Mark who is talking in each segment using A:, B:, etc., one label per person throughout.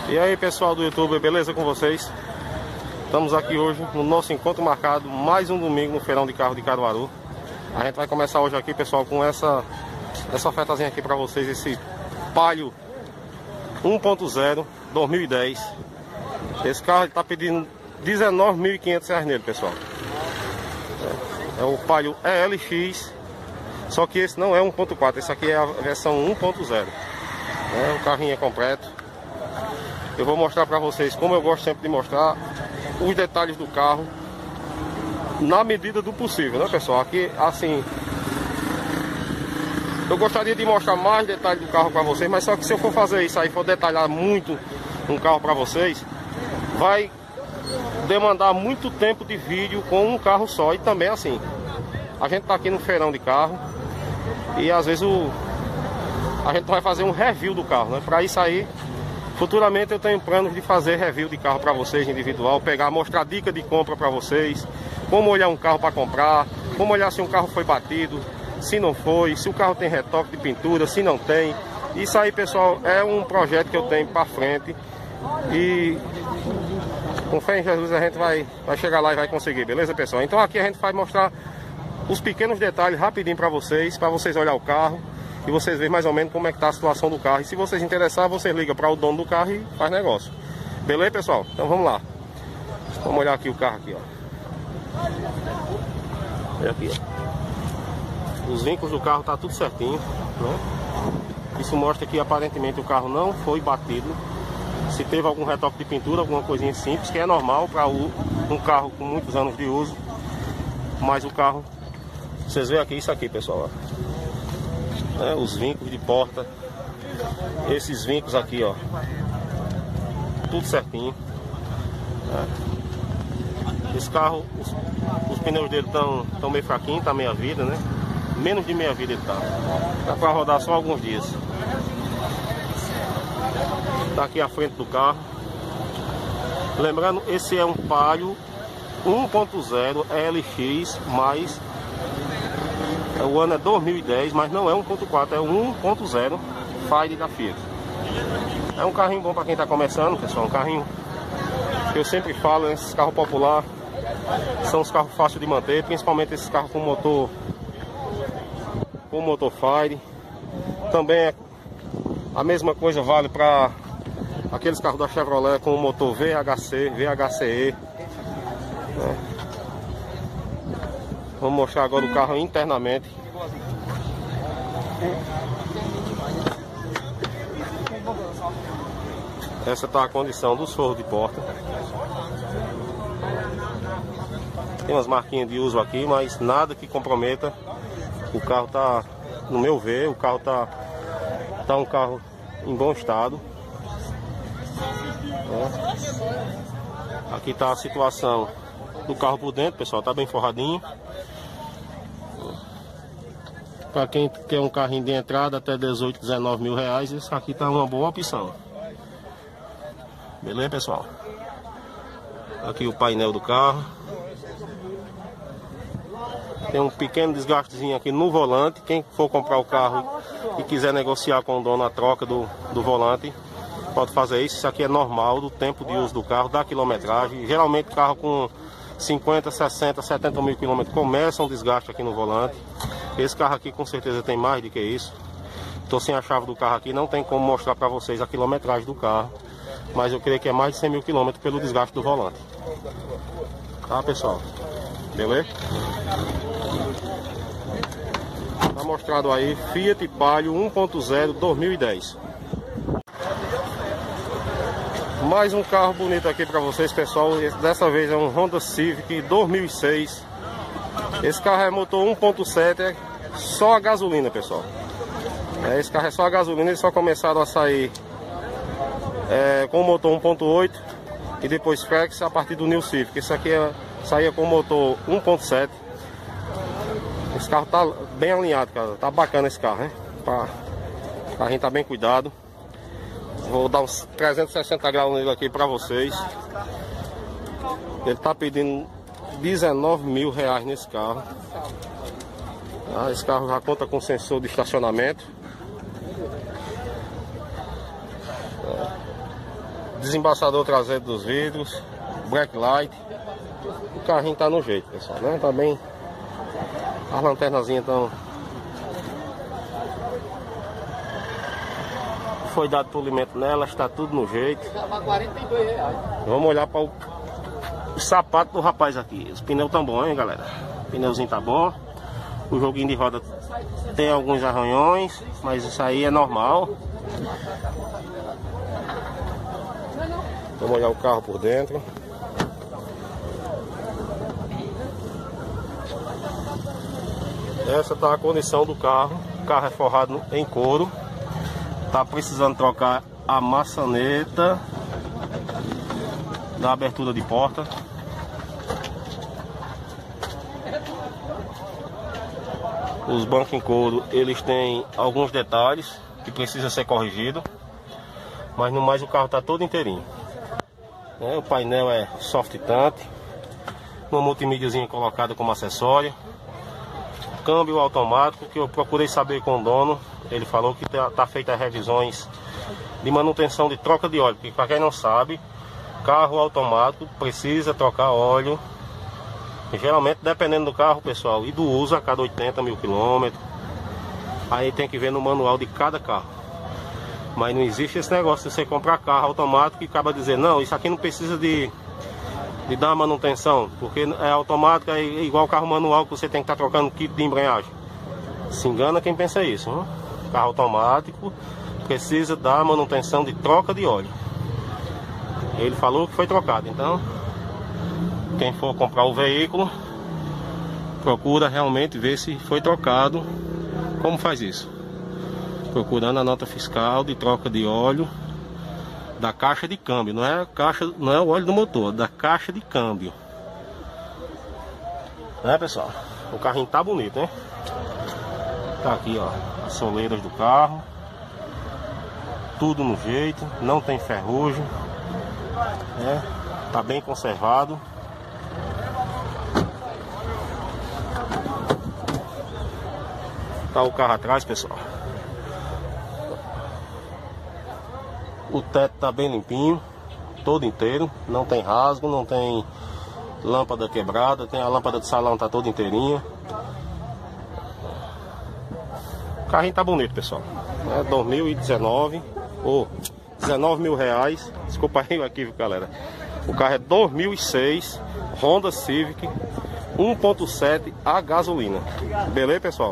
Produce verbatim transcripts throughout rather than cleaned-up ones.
A: E aí pessoal do YouTube, beleza com vocês? Estamos aqui hoje no nosso encontro marcado, mais um domingo no Feirão de Carro de Caruaru. A gente vai começar hoje aqui, pessoal, com essa essa ofertazinha aqui para vocês, esse Palio um ponto zero dois mil e dez. Esse carro está pedindo dezenove mil e quinhentos reais nele, pessoal. É, é o Palio E L X, só que esse não é um ponto quatro, esse aqui é a versão um ponto zero. É, o carrinho é completo. Eu vou mostrar para vocês, como eu gosto sempre de mostrar, os detalhes do carro na medida do possível, né, pessoal? Aqui, assim, eu gostaria de mostrar mais detalhes do carro para vocês, mas só que se eu for fazer isso aí, for detalhar muito um carro para vocês, vai demandar muito tempo de vídeo com um carro só. E também, assim, a gente tá aqui no feirão de carro e às vezes o a gente vai fazer um review do carro, né? Para isso aí, futuramente eu tenho planos de fazer review de carro para vocês individual, pegar, mostrar dica de compra para vocês, como olhar um carro para comprar, como olhar se um carro foi batido, se não foi, se o carro tem retoque de pintura, se não tem. Isso aí, pessoal, é um projeto que eu tenho para frente e com fé em Jesus a gente vai, vai chegar lá e vai conseguir, beleza, pessoal? Então aqui a gente vai mostrar os pequenos detalhes rapidinho para vocês, para vocês olhar o carro e vocês verem mais ou menos como é que tá a situação do carro. E se vocês interessarem, vocês ligam para o dono do carro e faz negócio. Beleza, pessoal? Então vamos lá. Vamos olhar aqui o carro aqui, ó. Olha aqui, ó. Os vincos do carro tá tudo certinho, né? Isso mostra que aparentemente o carro não foi batido. Se teve algum retoque de pintura, alguma coisinha simples, que é normal para um carro com muitos anos de uso. Mas o carro, vocês veem aqui isso aqui, pessoal, ó. É, os vincos de porta, esses vincos aqui, ó, tudo certinho. É. Esse carro, os, os pneus dele estão tão meio fraquinhos, tá meia vida, né? Menos de meia vida ele tá. Dá pra rodar só alguns dias. Tá aqui a frente do carro. Lembrando, esse é um Palio um ponto zero E L X, mais o ano é dois mil e dez, mas não é um ponto quatro, é um ponto zero Fire da Fiat. É um carrinho bom para quem está começando, pessoal. Um carrinho que eu sempre falo, esses carros populares são os carros fáceis de manter, principalmente esses carros com motor com motor Fire. Também é a mesma coisa vale para aqueles carros da Chevrolet com motor V H C, V H C E. É. Vamos mostrar agora o carro internamente. Essa está a condição dos forros de porta. Tem umas marquinhas de uso aqui, mas nada que comprometa. O carro tá, no meu ver, o carro tá, tá um carro em bom estado. É. Aqui tá a situação do carro por dentro, pessoal, tá bem forradinho. Para quem quer um carrinho de entrada até dezoito, dezenove mil reais, esse aqui tá uma boa opção. Beleza, pessoal? Aqui o painel do carro. Tem um pequeno desgastezinho aqui no volante. Quem for comprar o carro e quiser negociar com o dono a troca do, do volante, pode fazer isso. Isso aqui é normal do tempo de uso do carro, da quilometragem. Geralmente carro com cinquenta, sessenta, setenta mil quilômetros começa um desgaste aqui no volante. Esse carro aqui com certeza tem mais do que isso. Estou sem a chave do carro aqui, não tem como mostrar para vocês a quilometragem do carro, mas eu creio que é mais de cem mil quilômetros pelo desgaste do volante. Tá, pessoal? Beleza? Tá mostrado aí Fiat Palio um ponto zero dois mil e dez. Mais um carro bonito aqui para vocês, pessoal. Esse, dessa vez é um Honda Civic dois mil e seis. Esse carro é motor um ponto sete, é só a gasolina, pessoal. É, esse carro é só a gasolina. Eles só começaram a sair é, com o motor um ponto oito e depois flex a partir do New Civic. Esse aqui é, saía com o motor um ponto sete. Esse carro tá bem alinhado, cara. Tá bacana esse carro, né? Pra, o carrinho tá bem cuidado. Vou dar uns trezentos e sessenta graus nele aqui pra vocês. Ele tá pedindo dezenove mil reais nesse carro. Ah, esse carro já conta com sensor de estacionamento. desembaçador traseiro dos vidros, backlight. O carrinho tá no jeito, pessoal, né? Tá bem. As lanternazinhas estão. Foi dado polimento nela, está tudo no jeito. Vamos olhar para o... o sapato do rapaz aqui. Os pneus tão bons, hein, galera? O pneuzinho tá bom. O joguinho de roda tem alguns arranhões, mas isso aí é normal. Vamos olhar o carro por dentro. Essa tá a condição do carro. O carro é forrado em couro. Tá precisando trocar a maçaneta da abertura de porta. Os bancos em couro, eles têm alguns detalhes que precisa ser corrigido, mas no mais o carro tá todo inteirinho. É, o painel é soft touch, uma multimídiazinha colocada como acessório, câmbio automático, que eu procurei saber com o dono. Ele falou que tá, tá feita revisões de manutenção de troca de óleo, porque para quem não sabe, carro automático precisa trocar óleo. Geralmente, dependendo do carro, pessoal, e do uso, a cada oitenta mil quilômetros. Aí tem que ver no manual de cada carro. Mas não existe esse negócio de você comprar carro automático e acaba dizer, não, isso aqui não precisa de, de dar manutenção, porque é automático, é igual carro manual que você tem que estar tá trocando kit de embreagem. Se engana quem pensa isso, hein? Carro automático precisa dar manutenção de troca de óleo. Ele falou que foi trocado, então quem for comprar o veículo, procura realmente ver se foi trocado. Como faz isso? Procurando a nota fiscal de troca de óleo da caixa de câmbio. Não é, caixa, não é o óleo do motor, da caixa de câmbio. Né, pessoal? O carrinho tá bonito, hein? Tá aqui, ó, as soleiras do carro. Tudo no jeito, não tem ferrugem. Né? Tá bem conservado. Tá o carro atrás, pessoal. O teto tá bem limpinho, todo inteiro, não tem rasgo, não tem lâmpada quebrada, tem a lâmpada do salão tá toda inteirinha. O carrinho tá bonito, pessoal. É dois mil e dezenove, ou oh, dezenove mil reais. Desculpa aí o equívoco, galera. O carro é dois mil e seis, Honda Civic um ponto sete a gasolina. Beleza, pessoal?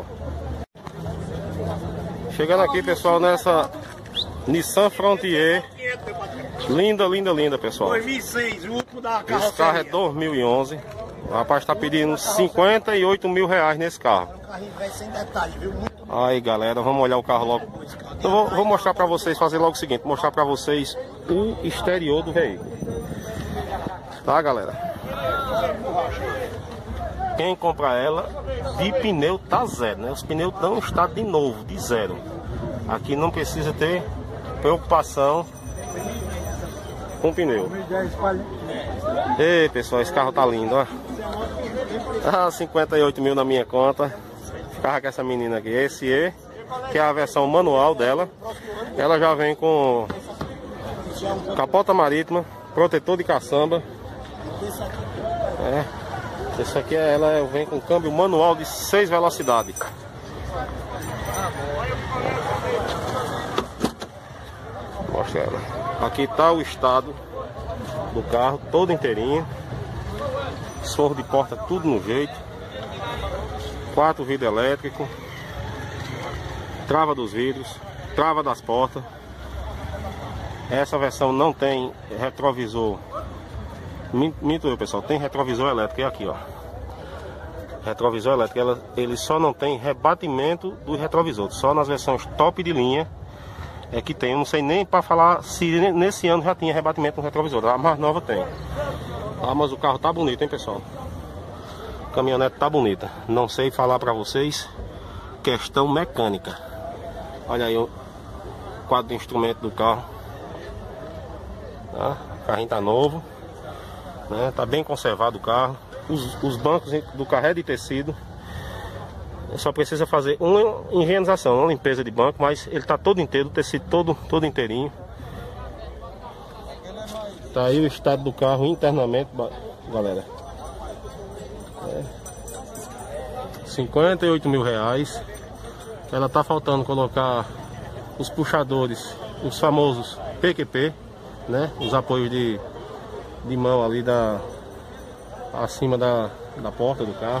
A: Chegando aqui, pessoal, nessa Nissan Frontier. Linda, linda, linda, pessoal.
B: dois mil e seis, o último da carroceria.
A: Esse carro é dois mil e onze. O rapaz está pedindo cinquenta e oito mil reais nesse carro.
B: Carrinho velho sem detalhe, viu? Muito
A: aí, galera, vamos olhar o carro logo. Eu vou, vou mostrar para vocês, fazer logo o seguinte, mostrar para vocês o exterior do veículo. Tá, galera? Quem comprar ela, de pneu tá zero, né? Os pneus estão em estado de novo, de zero. Aqui não precisa ter preocupação com pneu. Ei, pessoal, esse carro tá lindo, ó. Ah, cinquenta e oito mil na minha conta. Ficava com essa menina aqui, esse E, que é a versão manual dela. Ela já vem com capota marítima, protetor de caçamba. É. Esse aqui é ela, vem com câmbio manual de seis velocidades. Mostra ela. Aqui está o estado do carro, todo inteirinho. Forro de porta tudo no jeito. Quatro vidros elétricos. Trava dos vidros, trava das portas. Essa versão não tem retrovisor. Minto eu, pessoal, tem retrovisor elétrico, é aqui, ó. Retrovisor elétrico, ela, ele só não tem rebatimento do retrovisor. Só nas versões top de linha é que tem. Eu não sei nem para falar se nesse ano já tinha rebatimento no retrovisor. A mais nova tem. Ah, mas o carro tá bonito, hein, pessoal? A caminhonete tá bonita. Não sei falar para vocês questão mecânica. Olha aí o quadro de instrumento do carro. Tá? O carrinho tá novo. Né? Tá bem conservado o carro. Os, os bancos do carro é de tecido. Só precisa fazer uma higienização, uma limpeza de banco, mas ele tá todo inteiro, o tecido todo, todo inteirinho. Tá aí o estado do carro internamente, galera. É. cinquenta e oito mil reais. Ela tá faltando colocar os puxadores, os famosos P Q P, né? Os apoios de, de mão ali da acima da, da porta do carro.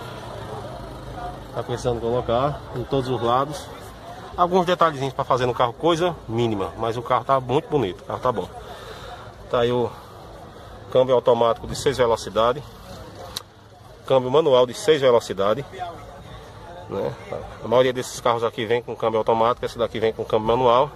A: Tá precisando colocar em todos os lados. Alguns detalhezinhos para fazer no carro, coisa mínima, mas o carro tá muito bonito, o carro tá bom. Tá aí o câmbio automático de seis velocidades, câmbio manual de seis velocidades, né? A maioria desses carros aqui vem com câmbio automático, esse daqui vem com câmbio manual.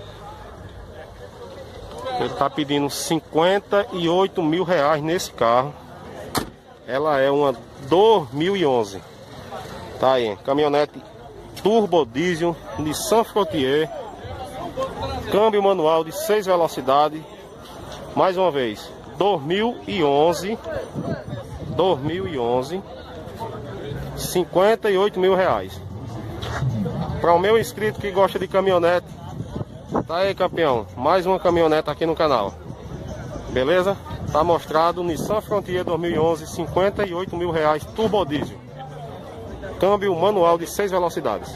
A: Ele tá pedindo cinquenta e oito mil reais nesse carro. Ela é uma dois mil e onze. Tá aí, caminhonete turbo diesel Nissan Frontier, câmbio manual de seis velocidades. Mais uma vez, dois mil e onze, dois mil e onze, cinquenta e oito mil reais. Para o meu inscrito que gosta de caminhonete, tá aí, campeão, mais uma caminhonete aqui no canal. Beleza? Tá mostrado, Nissan Frontier dois mil e onze, cinquenta e oito mil reais, turbo diesel, câmbio manual de seis velocidades.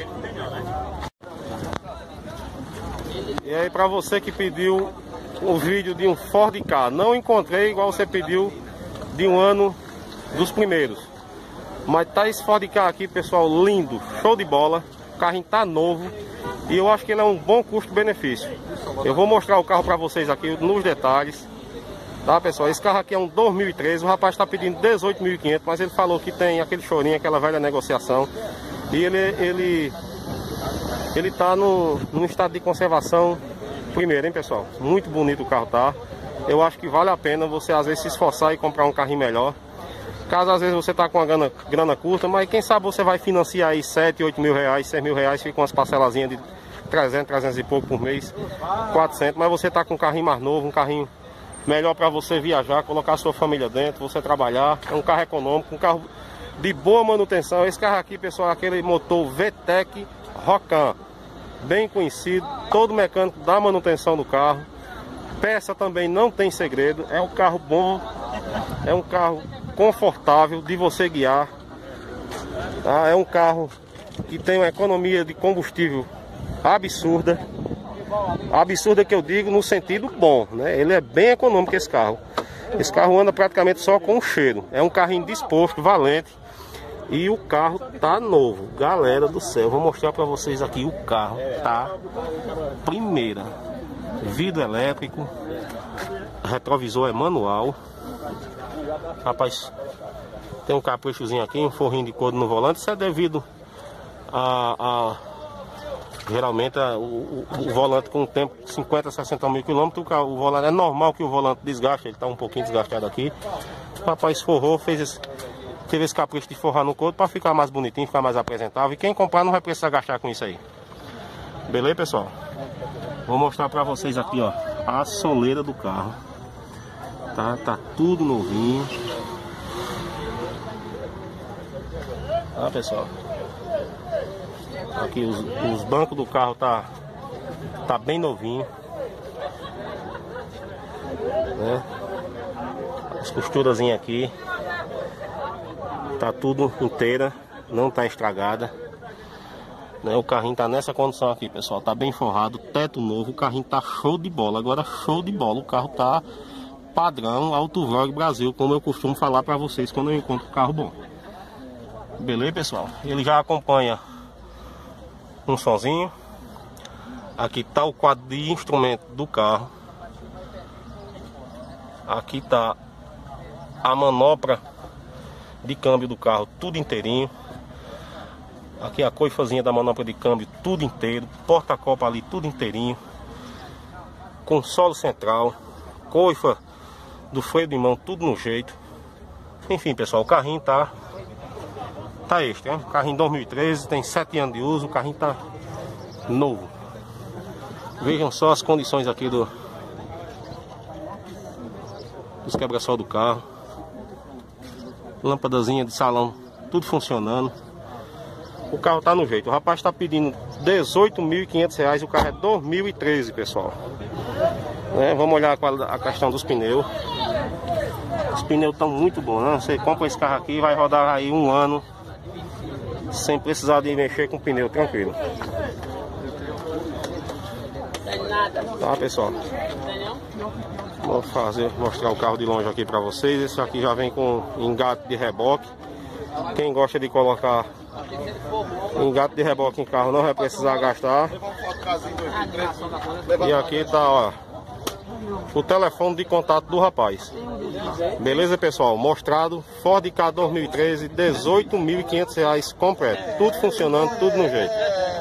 A: E aí, para você que pediu o vídeo de um Ford Ka, não encontrei igual você pediu de um ano dos primeiros, mas tá esse Ford Ka aqui, pessoal, lindo, show de bola. O carrinho tá novo e eu acho que ele é um bom custo-benefício. Eu vou mostrar o carro para vocês aqui nos detalhes, tá, pessoal? Esse carro aqui é um dois mil e treze, o rapaz está pedindo dezoito mil e quinhentos, mas ele falou que tem aquele chorinho, aquela velha negociação, e ele ele ele tá no, no estado de conservação primeiro, hein, pessoal? Muito bonito o carro, tá? Eu acho que vale a pena você às vezes se esforçar e comprar um carrinho melhor. Caso às vezes você tá com uma grana, grana curta, mas quem sabe você vai financiar aí sete, oito mil reais, seis mil reais, fica umas parcelazinhas de trezentos, trezentos e pouco por mês, quatrocentos, mas você tá com um carrinho mais novo, um carrinho melhor para você viajar, colocar a sua família dentro, você trabalhar. É um carro econômico, um carro de boa manutenção. Esse carro aqui, pessoal, é aquele motor V TEC Rocan, bem conhecido, todo mecânico dá manutenção do carro. Peça também não tem segredo, é um carro bom, é um carro confortável de você guiar, tá? É um carro que tem uma economia de combustível absurda, absurda que eu digo no sentido bom, né? Ele é bem econômico, esse carro. Esse carro anda praticamente só com o cheiro. É um carrinho disposto, valente. E o carro tá novo. Galera do céu, vou mostrar pra vocês aqui. O carro tá primeira. Vidro elétrico, retrovisor é manual. Rapaz, tem um caprichozinho aqui, um forrinho de couro no volante. Isso é devido a, a geralmente a, o, o, o volante com o tempo cinquenta, sessenta mil quilômetros, o volante é normal que o volante desgaste, ele tá um pouquinho desgastado aqui. O rapaz forrou, fez esse, teve esse capricho de forrar no couro para ficar mais bonitinho, ficar mais apresentável. E quem comprar não vai precisar gastar com isso aí. Beleza, pessoal? Vou mostrar para vocês aqui, ó, a soleira do carro. Tá, tá tudo novinho. Tá, pessoal? Aqui os, os bancos do carro tá, tá bem novinho, né? As costurazinhas aqui tá tudo inteira, não tá estragada, né? O carrinho tá nessa condição aqui, pessoal, tá bem forrado, teto novo, o carrinho tá show de bola. Agora show de bola, o carro tá padrão Autovlog Brasil, como eu costumo falar para vocês quando eu encontro um carro bom. Beleza, pessoal? Ele já acompanha um sonzinho. Aqui tá o quadro de instrumento do carro. Aqui tá a manopla de câmbio do carro, tudo inteirinho. Aqui a coifazinha da manopla de câmbio, tudo inteiro. Porta-copa ali, tudo inteirinho. Console central, coifa do freio de mão, tudo no jeito. Enfim, pessoal, o carrinho tá Tá este, hein? Carrinho dois mil e treze, tem sete anos de uso, o carrinho tá novo. Vejam só as condições aqui do dos quebra-sol do carro. Lâmpadazinha de salão, tudo funcionando. O carro tá no jeito. O rapaz tá pedindo dezoito mil e quinhentos reais, o carro é dois mil e treze, pessoal. É, vamos olhar melhorar a, qualidade, a questão dos pneus. Os pneus estão muito bons, né? Você compra esse carro aqui e vai rodar aí um ano sem precisar de mexer com o pneu, tranquilo. Tá, pessoal? Vou fazer, mostrar o carro de longe aqui para vocês. Esse aqui já vem com engate de reboque. Quem gosta de colocar engate de reboque em carro não vai precisar gastar. E aqui tá, ó, o telefone de contato do rapaz. Beleza, pessoal? Mostrado, Ford Ka dois mil e treze, dezoito mil e quinhentos reais completo. Tudo funcionando, tudo no jeito.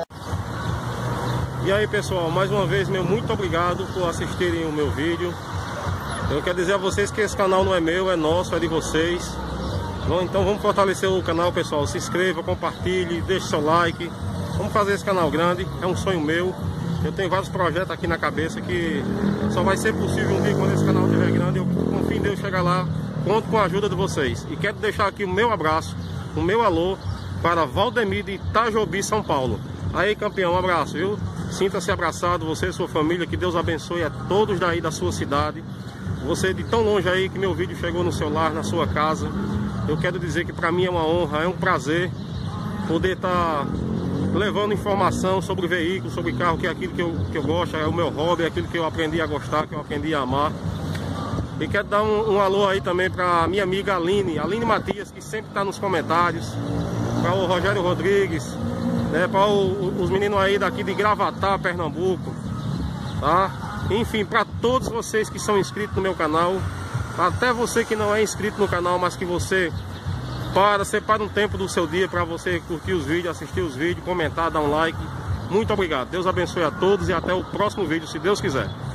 A: E aí, pessoal, mais uma vez, meu muito obrigado por assistirem o meu vídeo. Eu quero dizer a vocês que esse canal não é meu, é nosso, é de vocês. Então vamos fortalecer o canal, pessoal. Se inscreva, compartilhe, deixe seu like. Vamos fazer esse canal grande, é um sonho meu. Eu tenho vários projetos aqui na cabeça que só vai ser possível um dia quando esse canal estiver grande. Eu confio em Deus chegar lá, conto com a ajuda de vocês. E quero deixar aqui o meu abraço, o meu alô para Valdemir de Itajobi, São Paulo. Aí, campeão, um abraço, viu? Sinta-se abraçado, você e sua família, que Deus abençoe a todos daí da sua cidade. Você de tão longe aí que meu vídeo chegou no seu lar, na sua casa. Eu quero dizer que para mim é uma honra, é um prazer poder estar levando informação sobre veículos, sobre carro, que é aquilo que eu, que eu gosto, é o meu hobby, é aquilo que eu aprendi a gostar, que eu aprendi a amar. E quero dar um, um alô aí também para minha amiga Aline, Aline Matias, que sempre está nos comentários, para o Rogério Rodrigues, né, para os meninos aí daqui de Gravatá, Pernambuco, tá? Enfim, para todos vocês que são inscritos no meu canal, até você que não é inscrito no canal, mas que você para, separa um tempo do seu dia para você curtir os vídeos, assistir os vídeos, comentar, dar um like. Muito obrigado. Deus abençoe a todos e até o próximo vídeo, se Deus quiser.